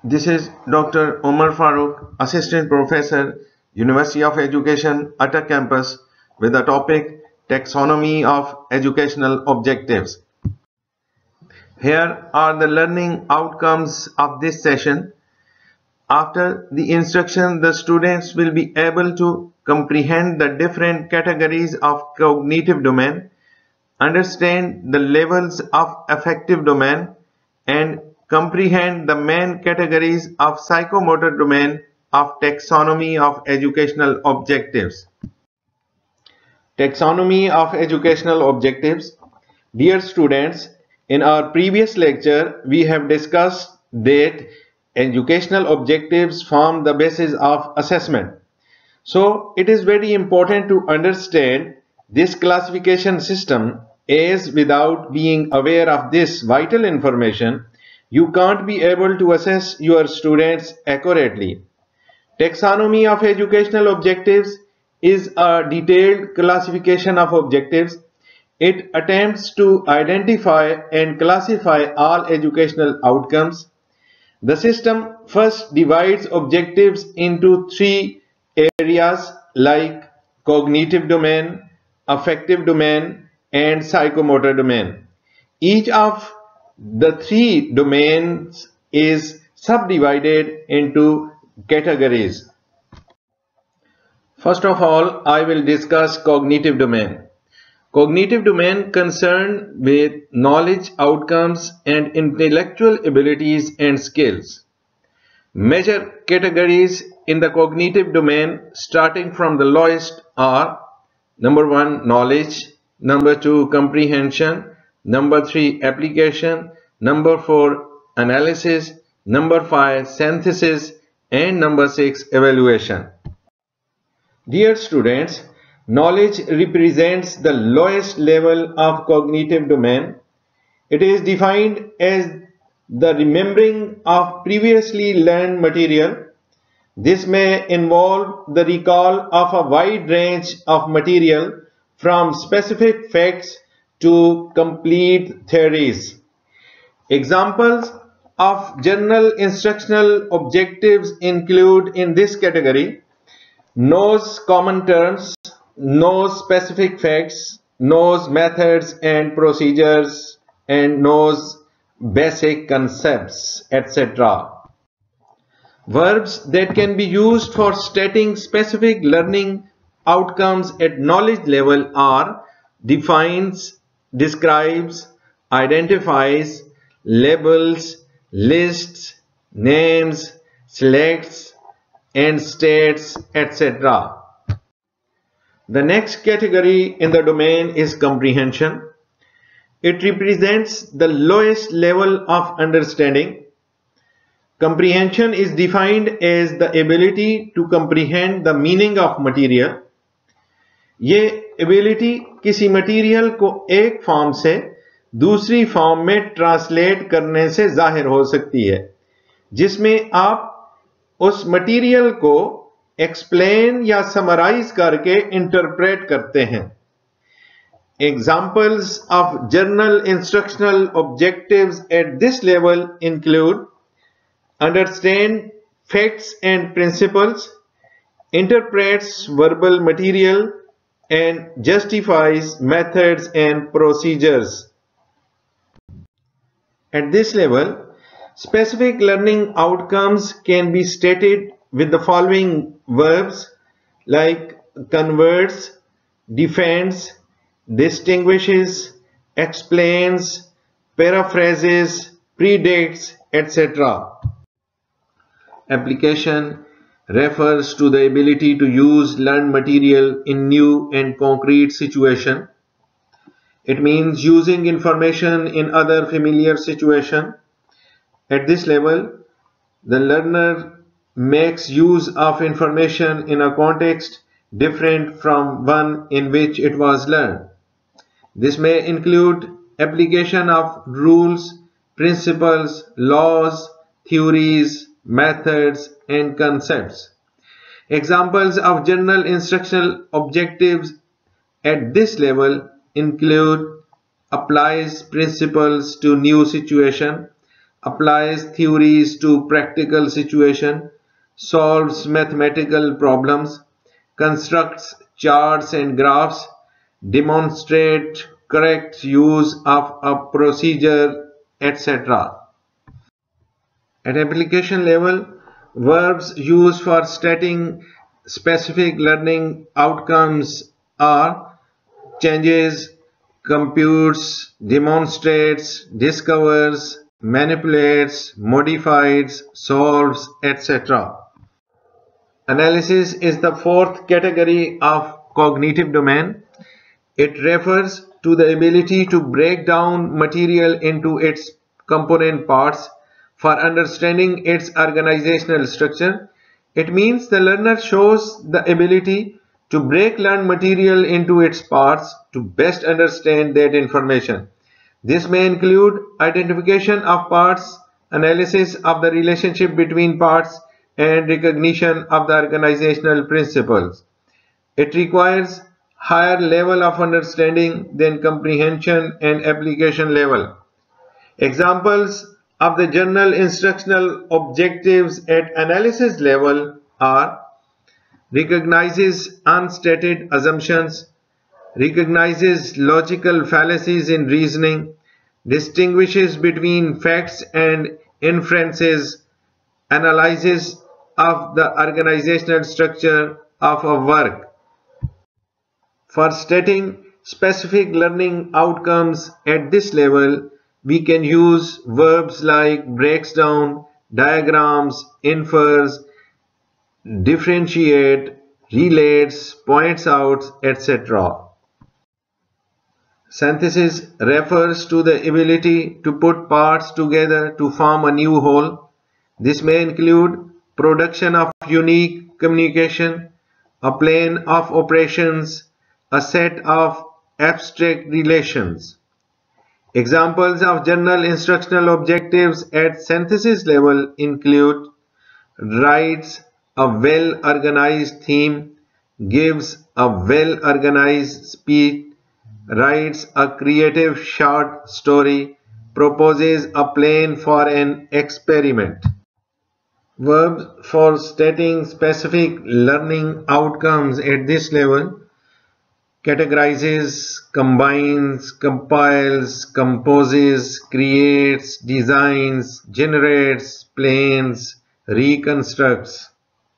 This is Dr. Omar Farooq, Assistant Professor, University of Education, Atta Campus, with the topic Taxonomy of Educational Objectives. Here are the learning outcomes of this session. After the instruction, the students will be able to comprehend the different categories of cognitive domain, understand the levels of affective domain, and comprehend the main categories of psychomotor domain of taxonomy of educational objectives. Taxonomy of educational objectives. Dear students, in our previous lecture, we have discussed that educational objectives form the basis of assessment. So, it is very important to understand this classification system, as without being aware of this vital information, you can't be able to assess your students accurately. Taxonomy of educational objectives is a detailed classification of objectives. It attempts to identify and classify all educational outcomes. The system first divides objectives into three areas like cognitive domain, affective domain, and psychomotor domain. Each of the three domains is subdivided into categories. First of all, I will discuss cognitive domain. Cognitive domain concerned with knowledge, outcomes, and intellectual abilities and skills. Major categories in the cognitive domain, starting from the lowest, are number 1, knowledge, number 2, comprehension, number 3, application, number 4, analysis, number 5, synthesis, and number 6, evaluation. Dear students, knowledge represents the lowest level of cognitive domain. It is defined as the remembering of previously learned material. This may involve the recall of a wide range of material from specific facts to complete theories. Examples of general instructional objectives include in this category: knows common terms, knows specific facts, knows methods and procedures, and knows basic concepts, etc. Verbs that can be used for stating specific learning outcomes at knowledge level are defines, describes, identifies, labels, lists, names, selects, and states, etc. The next category in the domain is comprehension. It represents the lowest level of understanding. Comprehension is defined as the ability to comprehend the meaning of material. ये ability किसी material को एक form से दूसरी form में translate करने से जाहिर हो सकती है, जिसमें आप उस मटेरियल को एक्सप्लेन या समराइज करके इंटरप्रेट करते हैं. Examples of general instructional objectives at this level include understand facts and principles, interprets verbal material, and justifies methods and procedures. At this level, specific learning outcomes can be stated with the following verbs like converts, defends, distinguishes, explains, paraphrases, predicts, etc. Application refers to the ability to use learned material in new and concrete situation. It means using information in other familiar situation. At this level, the learner makes use of information in a context different from one in which it was learned. This may include application of rules, principles, laws, theories, methods, and concepts. Examples of general instructional objectives at this level include applies principles to new situation, applies theories to practical situation, solves mathematical problems, constructs charts and graphs, demonstrate correct use of a procedure, etc. At application level, verbs used for stating specific learning outcomes are changes, computes, demonstrates, discovers, manipulates, modifies, solves, etc. Analysis is the fourth category of cognitive domain. It refers to the ability to break down material into its component parts for understanding its organizational structure. It means the learner shows the ability to break learned material into its parts to best understand that information. This may include identification of parts, analysis of the relationship between parts, and recognition of the organizational principles. It requires higher level of understanding than comprehension and application level. Examples of the general instructional objectives at analysis level are recognizes unstated assumptions, recognizes logical fallacies in reasoning, distinguishes between facts and inferences, analysis of the organizational structure of a work. For stating specific learning outcomes at this level, we can use verbs like breaks down, diagrams, infers, differentiate, relates, points out, etc. Synthesis refers to the ability to put parts together to form a new whole. This may include production of unique communication, a plane of operations, a set of abstract relations. Examples of general instructional objectives at synthesis level include writes a well-organized theme, gives a well-organized speech, writes a creative short story, proposes a plan for an experiment. Verbs for stating specific learning outcomes at this level categorizes, combines, compiles, composes, creates, designs, generates, plans, reconstructs.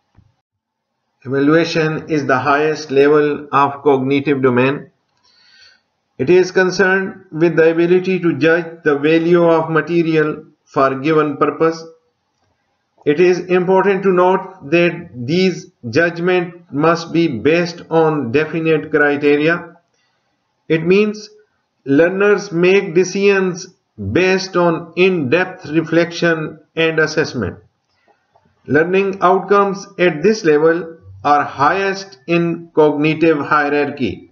Evaluation is the highest level of cognitive domain. It is concerned with the ability to judge the value of material for a given purpose. It is important to note that these judgments must be based on definite criteria. It means learners make decisions based on in-depth reflection and assessment. Learning outcomes at this level are highest in cognitive hierarchy.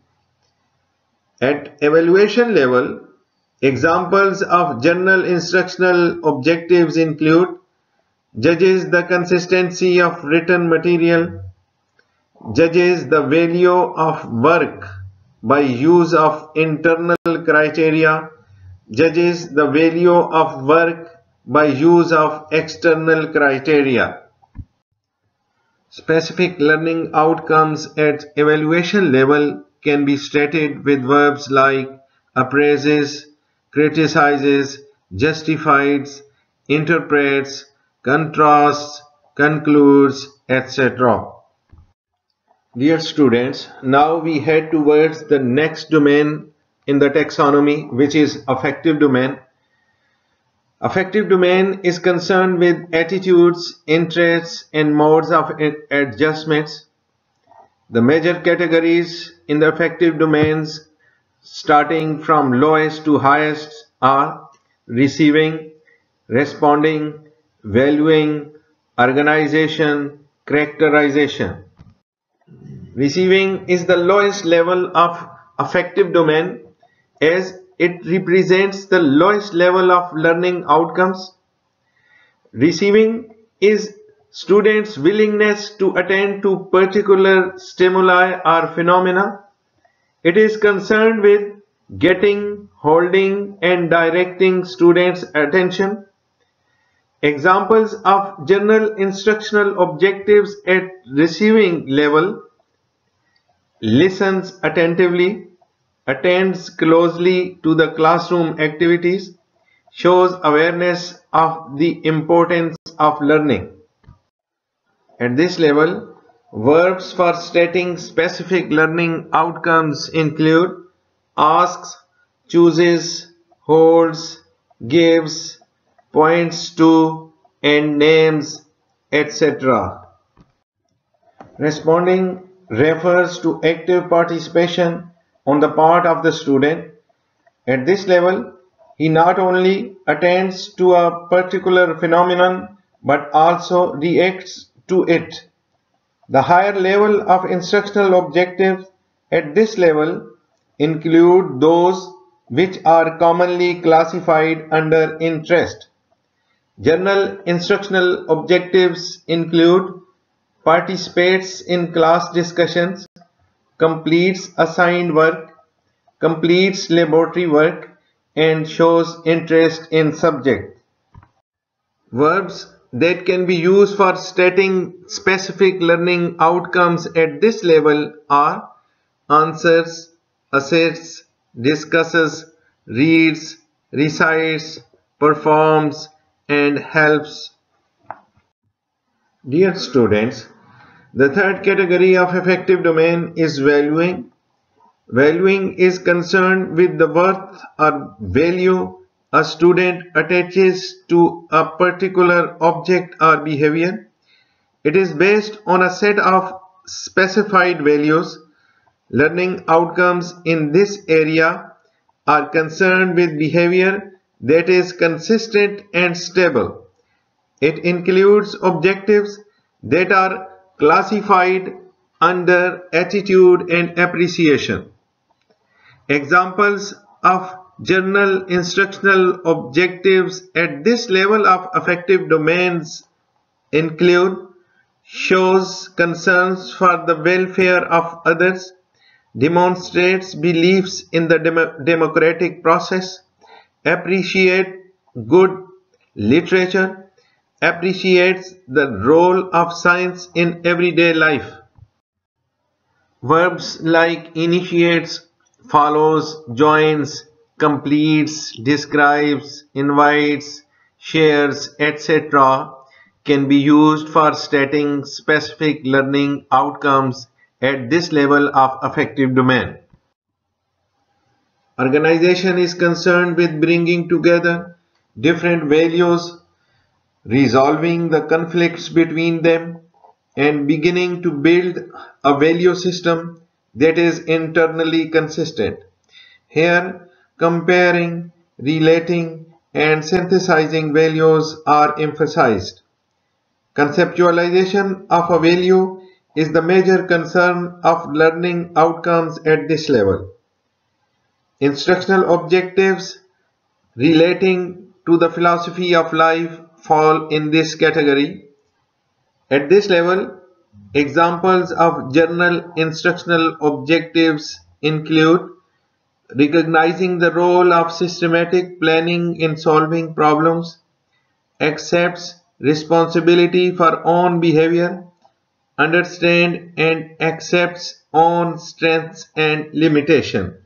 At evaluation level, examples of general instructional objectives include judges the consistency of written material, judges the value of work by use of internal criteria, judges the value of work by use of external criteria. Specific learning outcomes at evaluation level can be stated with verbs like appraises, criticizes, justifies, interprets, contrasts, concludes, etc. Dear students, now we head towards the next domain in the taxonomy, which is affective domain. Affective domain is concerned with attitudes, interests, and modes of adjustments. The major categories in the affective domains, starting from lowest to highest, are receiving, responding, valuing, organization, characterization. Receiving is the lowest level of affective domain as it represents the lowest level of learning outcomes. Receiving is students' willingness to attend to particular stimuli or phenomena. It is concerned with getting, holding, and directing students' attention. Examples of general instructional objectives at receiving level: listens attentively, attends closely to the classroom activities, shows awareness of the importance of learning. At this level, verbs for stating specific learning outcomes include asks, chooses, holds, gives, points to, and names, etc. Responding refers to active participation on the part of the student. At this level, he not only attends to a particular phenomenon but also reacts to it. The higher level of instructional objectives at this level include those which are commonly classified under interest. General instructional objectives include participates in class discussions, completes assigned work, completes laboratory work, and shows interest in subject. Verbs that can be used for stating specific learning outcomes at this level are answers, asserts, discusses, reads, recites, performs, and helps. Dear students, the third category of affective domain is valuing. Valuing is concerned with the worth or value a student attaches to a particular object or behavior. It is based on a set of specified values. Learning outcomes in this area are concerned with behavior that is consistent and stable. It includes objectives that are classified under attitude and appreciation. Examples of general instructional objectives at this level of affective domains include shows concerns for the welfare of others, demonstrates beliefs in the democratic process, appreciate good literature, appreciates the role of science in everyday life. Verbs like initiates, follows, joins, completes, describes, invites, shares, etc. can be used for stating specific learning outcomes at this level of affective domain. Organization is concerned with bringing together different values, resolving the conflicts between them, and beginning to build a value system that is internally consistent. Here, comparing, relating, and synthesizing values are emphasized. Conceptualization of a value is the major concern of learning outcomes at this level. Instructional objectives relating to the philosophy of life fall in this category. At this level, examples of general instructional objectives include recognizing the role of systematic planning in solving problems, accepts responsibility for own behavior, understand and accepts own strengths and limitations.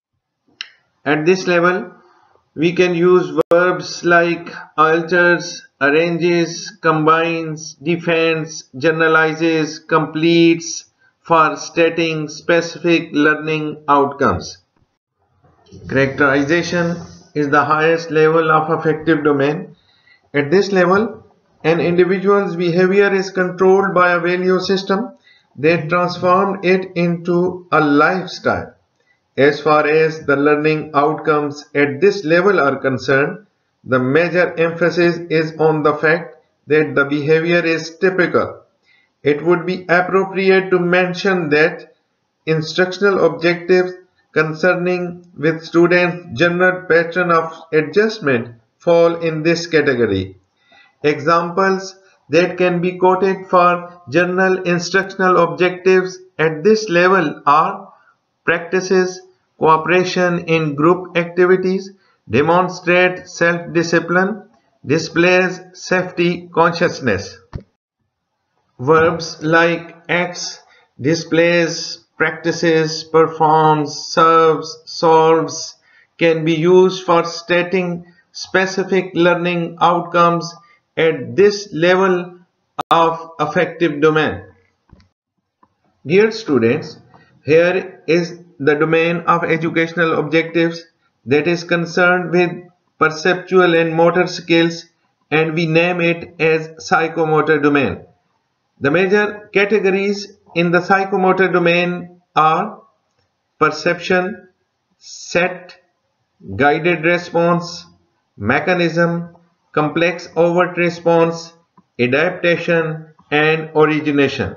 At this level, we can use verbs like alters, arranges, combines, defends, generalizes, completes for stating specific learning outcomes. Characterization is the highest level of affective domain. At this level, an individual's behavior is controlled by a value system that transforms it into a lifestyle. As far as the learning outcomes at this level are concerned, the major emphasis is on the fact that the behavior is typical. It would be appropriate to mention that instructional objectives concerning with students' general pattern of adjustment fall in this category. Examples that can be quoted for general instructional objectives at this level are practices cooperation in group activities, demonstrate self-discipline, displays safety consciousness. Verbs like acts, displays, practices, performs, serves, solves can be used for stating specific learning outcomes at this level of affective domain. Dear students, here is the domain of educational objectives that is concerned with perceptual and motor skills, and we name it as psychomotor domain. The major categories in the psychomotor domain are perception, set, guided response, mechanism, complex overt response, adaptation, and origination.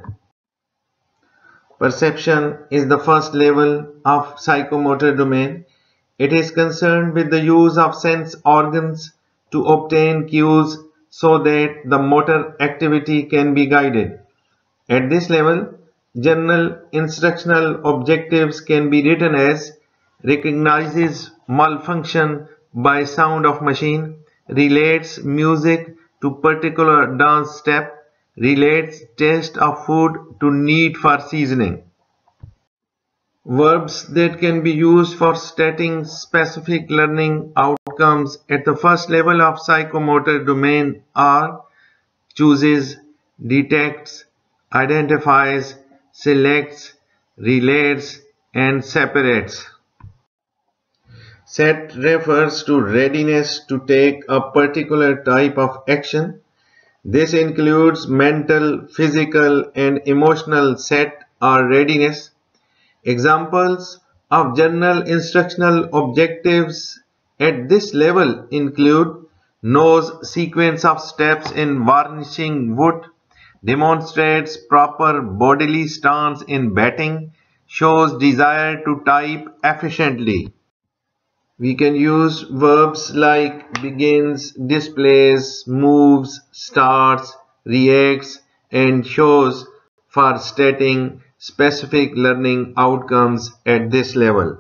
Perception is the first level of psychomotor domain. It is concerned with the use of sense organs to obtain cues so that the motor activity can be guided. At this level, general instructional objectives can be written as recognizes malfunction by sound of machine, relates music to particular dance step, relates taste of food to need for seasoning. Verbs that can be used for stating specific learning outcomes at the first level of psychomotor domain are chooses, detects, identifies, selects, relates, and separates. Set refers to readiness to take a particular type of action. This includes mental, physical, and emotional set or readiness. Examples of general instructional objectives at this level include knows sequence of steps in varnishing wood, demonstrates proper bodily stance in batting, shows desire to type efficiently. We can use verbs like begins, displays, moves, starts, reacts, and shows for stating specific learning outcomes at this level.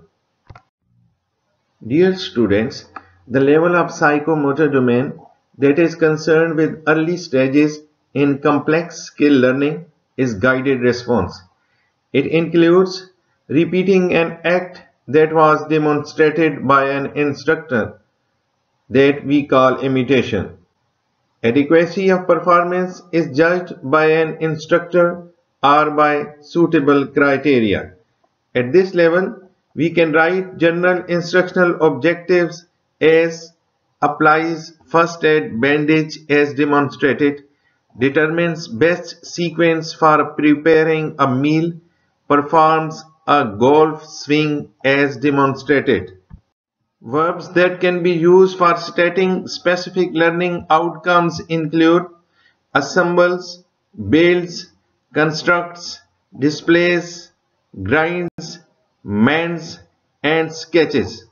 Dear students, the level of psychomotor domain that is concerned with early stages in complex skill learning is guided response. It includes repeating an act that was demonstrated by an instructor that we call imitation. Adequacy of performance is judged by an instructor or by suitable criteria. At this level, we can write general instructional objectives as applies first aid bandage as demonstrated, determines best sequence for preparing a meal, performs a golf swing as demonstrated. Verbs that can be used for stating specific learning outcomes include assembles, builds, constructs, displays, grinds, mends, and sketches.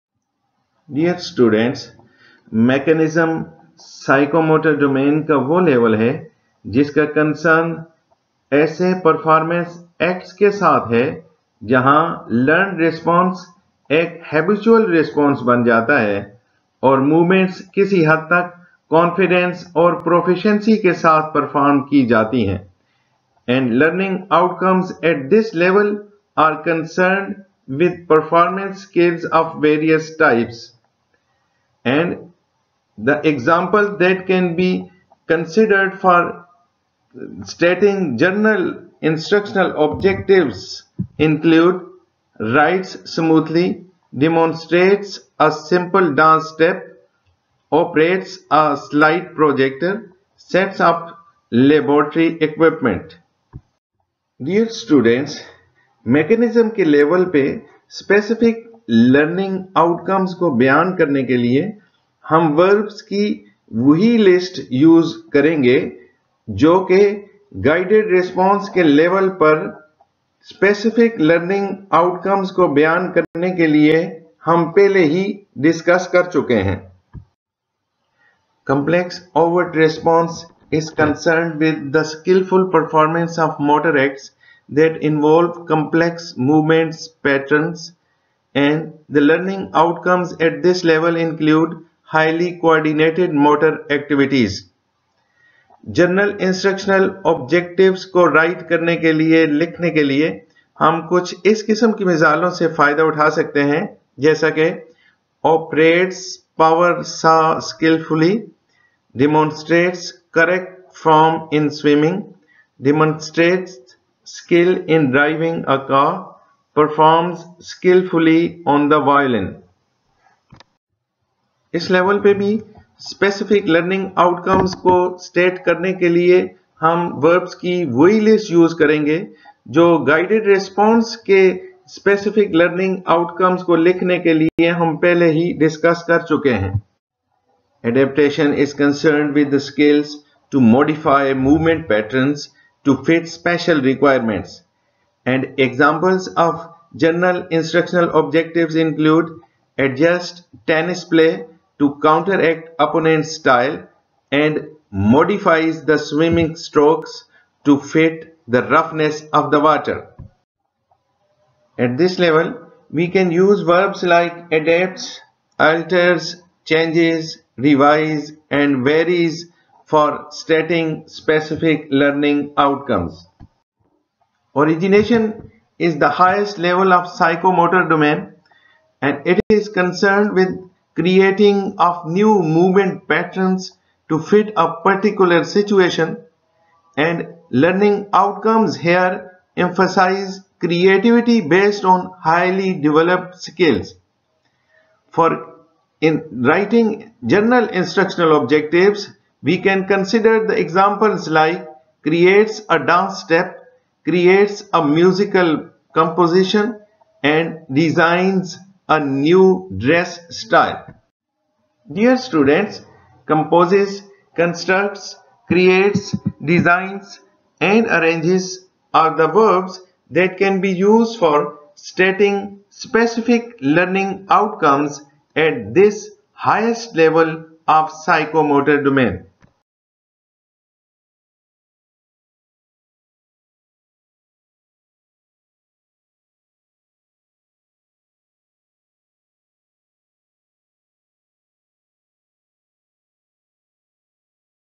Dear students, mechanism psychomotor domain का वो level है जिसका concern ऐसे performance acts के साथ है जहां learn response एक हैबिचुअल रिस्पॉन्स बन जाता है और मूवमेंट्स किसी हद तक कॉन्फिडेंस और प्रोफिशिएंसी के साथ परफॉर्म की जाती हैं. And learning outcomes at this level are concerned with performance skills of various types, and the example that can be considered for stating general instructional objectives include writes smoothly, demonstrates a simple dance step, operates a slide projector, sets up laboratory equipment. Dear students, mechanism के level पे specific learning outcomes को बयान करने के लिए हम verbs की वही लिस्ट यूज करेंगे जो कि गाइडेड रिस्पांस के लेवल पर स्पेसिफिक लर्निंग आउटकम्स को बयान करने के लिए हम पहले ही डिस्कस कर चुके हैं. Complex overt response is concerned with the skillful performance of motor acts that involve complex movements patterns, and the learning outcomes at this level include highly coordinated motor activities. General instructional objectives को write करने के लिए, लिखने के लिए हम कुछ इस किस्म की मिसालों से फायदा उठा सकते हैं, जैसा कि operates power saw skilfully, demonstrates correct form in swimming, demonstrates skill in driving a car, performs skillfully on the violin. इस लेवल पे भी स्पेसिफिक लर्निंग आउटकम्स को स्टेट करने के लिए हम वर्ब्स की वही लिस्ट यूज करेंगे जो गाइडेड रिस्पॉन्स के स्पेसिफिक लर्निंग आउटकम्स को लिखने के लिए हम पहले ही डिस्कस कर चुके हैं. Adaptation is concerned with the skills to modify movement patterns to fit special requirements. And examples of general instructional objectives include adjust tennis play to counteract opponent's style and modifies the swimming strokes to fit the roughness of the water. At this level, we can use verbs like adapts, alters, changes, revise, and varies for stating specific learning outcomes. Origination is the highest level of psychomotor domain, and it is concerned with creating of new movement patterns to fit a particular situation, and learning outcomes here emphasize creativity based on highly developed skills. For in writing general instructional objectives, we can consider the examples like creates a dance step, creates a musical composition, and designs a new dress style. Dear students, composes, constructs, creates, designs, and arranges are the verbs that can be used for stating specific learning outcomes at this highest level of psychomotor domain.